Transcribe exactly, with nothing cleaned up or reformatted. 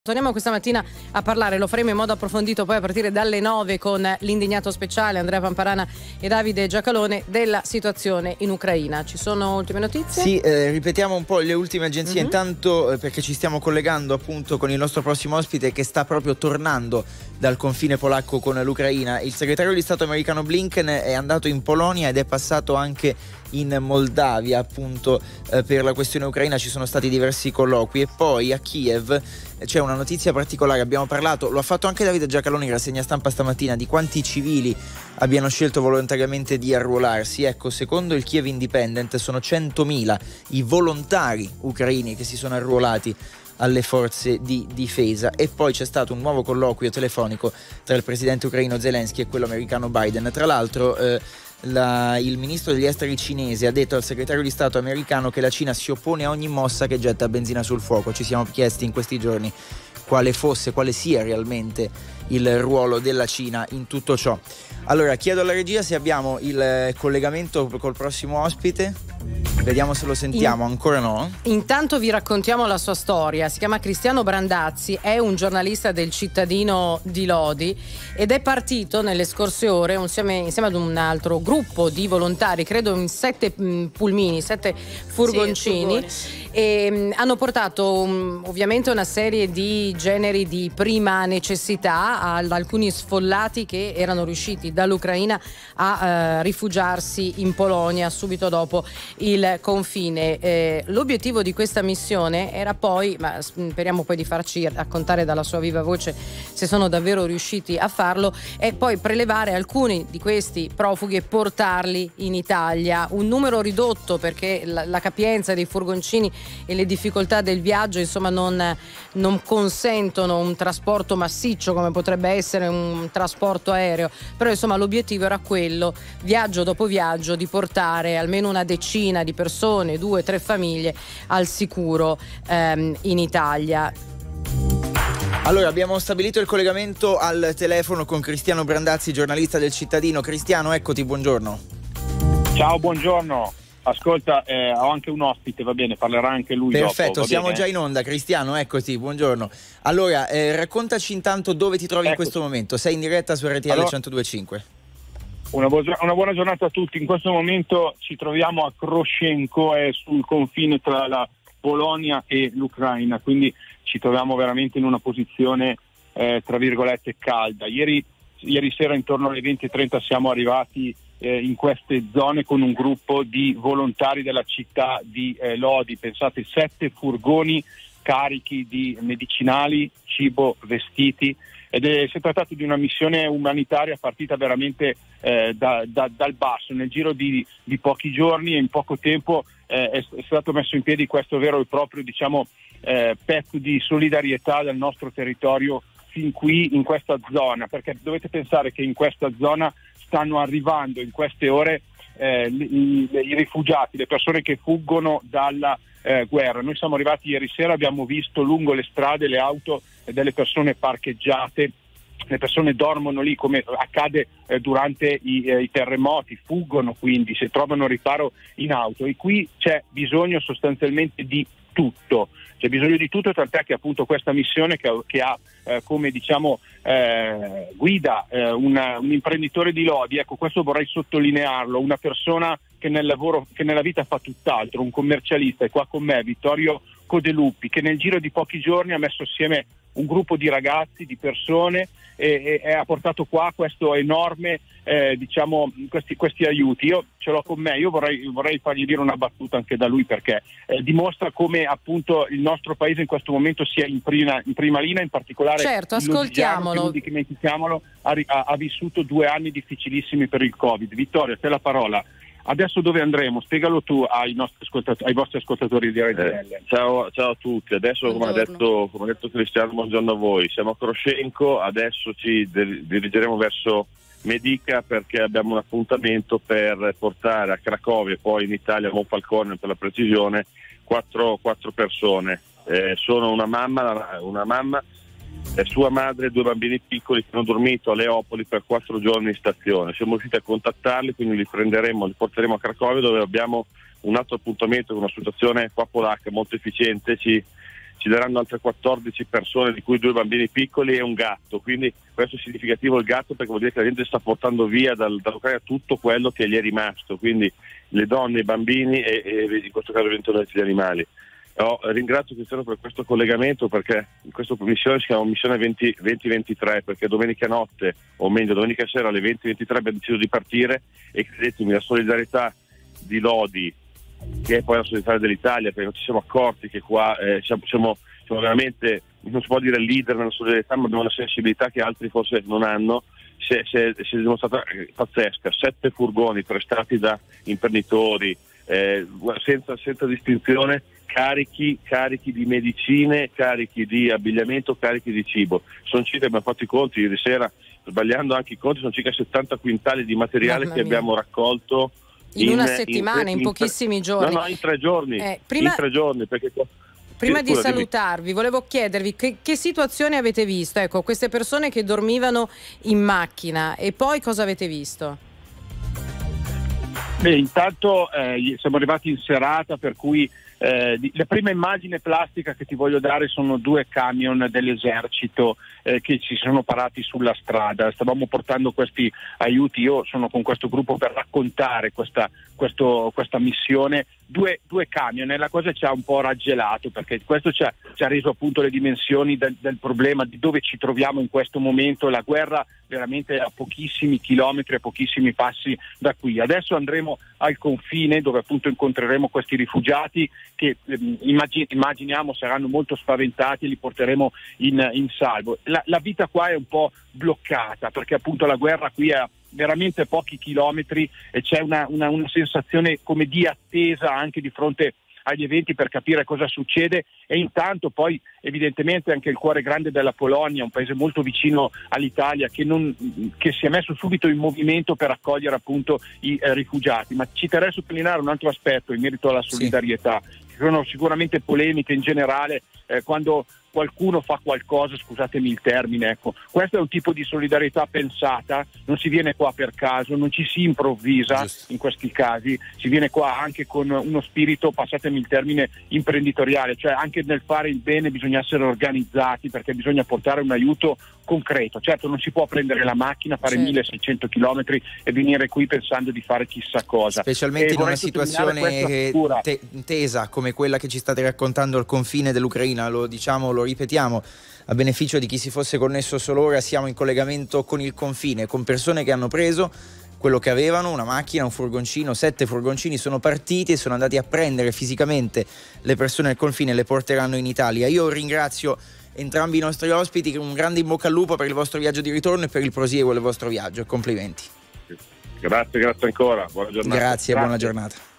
Torniamo questa mattina a parlare, lo faremo in modo approfondito poi a partire dalle nove con l'indignato speciale Andrea Pamparana e Davide Giacalone della situazione in Ucraina. Ci sono ultime notizie? Sì, eh, ripetiamo un po' le ultime agenzie, mm-hmm. intanto eh, perché ci stiamo collegando appunto con il nostro prossimo ospite che sta proprio tornando dal confine polacco con l'Ucraina. Il segretario di Stato americano Blinken è andato in Polonia ed è passato anche in Moldavia appunto eh, per la questione ucraina. Ci sono stati diversi colloqui e poi a Kiev c'è una notizia particolare. Abbiamo parlato, lo ha fatto anche Davide Giacalone in rassegna stampa stamattina, di quanti civili abbiano scelto volontariamente di arruolarsi. Ecco, secondo il Kiev Independent sono centomila i volontari ucraini che si sono arruolati alle forze di difesa. E poi c'è stato un nuovo colloquio telefonico tra il presidente ucraino Zelensky e quello americano Biden. Tra l'altro eh, La, il ministro degli esteri cinese ha detto al segretario di Stato americano che la Cina si oppone a ogni mossa che getta benzina sul fuoco. Ci siamo chiesti in questi giorni quale fosse, quale sia realmente il ruolo della Cina in tutto ciò. Allora chiedo alla regia se abbiamo il collegamento col prossimo ospite. Vediamo se lo sentiamo, in, ancora no? Intanto vi raccontiamo la sua storia. Si chiama Cristiano Brandazzi, è un giornalista del Cittadino di Lodi ed è partito nelle scorse ore insieme, insieme ad un altro gruppo di volontari, credo in sette mh, pulmini, sette furgoncini, sì, e mh, hanno portato mh, ovviamente una serie di generi di prima necessità ad alcuni sfollati che erano riusciti dall'Ucraina a eh, rifugiarsi in Polonia subito dopo il confine. Eh, l'obiettivo di questa missione era poi, ma speriamo poi di farci raccontare dalla sua viva voce se sono davvero riusciti a farlo, è poi prelevare alcuni di questi profughi e portarli in Italia. Un numero ridotto perché la, la capienza dei furgoncini e le difficoltà del viaggio insomma non, non consentono un trasporto massiccio come potrebbe essere un trasporto aereo, però insomma l'obiettivo era quello, viaggio dopo viaggio, di portare almeno una decina di persone, due, tre famiglie al sicuro ehm, in Italia. Allora abbiamo stabilito il collegamento al telefono con Cristiano Brandazzi, giornalista del Cittadino. Cristiano, eccoti, buongiorno. Ciao, buongiorno. Ascolta, eh, ho anche un ospite, va bene, parlerà anche lui. Perfetto, dopo, siamo bene? già in onda. Cristiano, eccoti, buongiorno. Allora, eh, raccontaci intanto dove ti trovi ecco. in questo momento. Sei in diretta su R T L allora, centodue e cinque. Una, bu- una buona giornata a tutti. In questo momento ci troviamo a Kroshenko, è sul confine tra la Polonia e l'Ucraina, quindi ci troviamo veramente in una posizione eh, tra virgolette calda. Ieri, ieri sera intorno alle venti e trenta siamo arrivati eh, in queste zone con un gruppo di volontari della città di eh, Lodi. Pensate, sette furgoni carichi di medicinali, cibo, vestiti, ed è, si è trattato di una missione umanitaria partita veramente eh, da, da, dal basso. Nel giro di, di pochi giorni e in poco tempo eh, è, è stato messo in piedi questo vero e proprio diciamo eh, pezzo di solidarietà del nostro territorio fin qui in questa zona, perché dovete pensare che in questa zona stanno arrivando in queste ore eh, i, i rifugiati, le persone che fuggono dalla eh, guerra. Noi siamo arrivati ieri sera, abbiamo visto lungo le strade le auto delle persone parcheggiate, le persone dormono lì come accade eh, durante i, eh, i terremoti, fuggono, quindi si trovano riparo in auto, e qui c'è bisogno sostanzialmente di tutto, c'è bisogno di tutto, tant'è che appunto questa missione che, che ha eh, come diciamo eh, guida eh, una, un imprenditore di Lodi, ecco, questo vorrei sottolinearlo, una persona che nel lavoro, che nella vita fa tutt'altro, un commercialista, è qua con me, Vittorio Codeluppi, che nel giro di pochi giorni ha messo assieme un gruppo di ragazzi, di persone e, e, e ha portato qua questo enorme eh, diciamo questi, questi aiuti. Io ce l'ho con me, io vorrei, vorrei fargli dire una battuta anche da lui, perché eh, dimostra come appunto il nostro paese in questo momento sia in prima, in prima linea, in particolare certo, ascoltiamolo, non dimentichiamolo, ha, ha, ha vissuto due anni difficilissimi per il Covid. Vittorio, a te la parola. Adesso dove andremo? Spiegalo tu ai, nostri ascoltatori, ai vostri ascoltatori di R T L. Eh, ciao, ciao a tutti. Adesso, come ha, detto, come ha detto Cristiano, buongiorno a voi. Siamo a Kroshenko, adesso ci dirigeremo verso Medica perché abbiamo un appuntamento per portare a Cracovia e poi in Italia a Monfalcone, per la precisione, quattro, quattro persone. Eh, sono una mamma, una mamma e sua madre e due bambini piccoli che hanno dormito a Leopoli per quattro giorni in stazione. Siamo riusciti a contattarli, quindi li prenderemo, li porteremo a Cracovia, dove abbiamo un altro appuntamento con una situazione qua polacca molto efficiente. Ci, ci daranno altre quattordici persone, di cui due bambini piccoli e un gatto, quindi questo è significativo, il gatto, perché vuol dire che la gente sta portando via dal, dall'Ucraina tutto quello che gli è rimasto, quindi le donne, i bambini e, e in questo caso eventualmente gli animali. Oh, ringrazio Cristiano per questo collegamento, perché questa missione si chiama missione venti ventitré, perché domenica notte, o meglio domenica sera alle venti ventitré abbiamo deciso di partire, e credetemi, la solidarietà di Lodi, che è poi la solidarietà dell'Italia, perché non ci siamo accorti che qua eh, siamo, siamo, siamo veramente, non si può dire leader nella solidarietà, ma abbiamo una sensibilità che altri forse non hanno, si è, si è, si è dimostrata pazzesca. Sette furgoni prestati da imprenditori, eh, senza, senza distinzione, carichi, carichi di medicine, carichi di abbigliamento, carichi di cibo. Sono circa, abbiamo fatto i conti ieri sera, sbagliando anche i conti, sono circa settanta quintali di materiale che abbiamo raccolto in, in una settimana, in, in, in pochissimi in, giorni. No, no, in tre giorni. Eh, prima, in tre giorni perché, prima sì, di scusa, salutarvi, dimmi. Volevo chiedervi che, che situazione avete visto? Ecco, queste persone che dormivano in macchina, e poi cosa avete visto? Beh, intanto eh, siamo arrivati in serata, per cui eh, la prima immagine plastica che ti voglio dare sono due camion dell'esercito eh, che ci sono parati sulla strada. Stavamo portando questi aiuti, io sono con questo gruppo per raccontare questa, questo, questa missione. Due, due camion, e la cosa ci ha un po' raggelato, perché questo ci ha, ci ha reso appunto le dimensioni del, del problema, di dove ci troviamo in questo momento. La guerra veramente a pochissimi chilometri, a pochissimi passi da qui. Adesso andremo al confine, dove appunto incontreremo questi rifugiati che eh, immagin- immaginiamo saranno molto spaventati, e li porteremo in, in salvo. La, la vita qua è un po' bloccata, perché appunto la guerra qui è veramente pochi chilometri, e c'è una, una, una sensazione come di attesa anche di fronte agli eventi, per capire cosa succede. E intanto poi evidentemente anche il cuore grande della Polonia, un paese molto vicino all'Italia, che, non, che si è messo subito in movimento per accogliere appunto i eh, rifugiati. Ma ci terrei a sottolineare un altro aspetto in merito alla solidarietà. Sì. Ci sono sicuramente polemiche in generale eh, quando qualcuno fa qualcosa, scusatemi il termine, ecco, questo è un tipo di solidarietà pensata, non si viene qua per caso, non ci si improvvisa. Giusto. In questi casi si viene qua anche con uno spirito, passatemi il termine, imprenditoriale, cioè anche nel fare il bene bisogna essere organizzati, perché bisogna portare un aiuto concreto. Certo, non si può prendere la macchina, fare certo. milleseicento chilometri e venire qui pensando di fare chissà cosa, specialmente e in una situazione te- tesa come quella che ci state raccontando al confine dell'Ucraina. Lo diciamo, lo ripetiamo a beneficio di chi si fosse connesso solo ora: siamo in collegamento con il confine, con persone che hanno preso quello che avevano, una macchina, un furgoncino, sette furgoncini, sono partiti e sono andati a prendere fisicamente le persone al confine e le porteranno in Italia. Io ringrazio entrambi i nostri ospiti, un grande in bocca al lupo per il vostro viaggio di ritorno e per il prosieguo del vostro viaggio. Complimenti. Grazie, grazie ancora, buona giornata. Grazie, grazie. Buona giornata.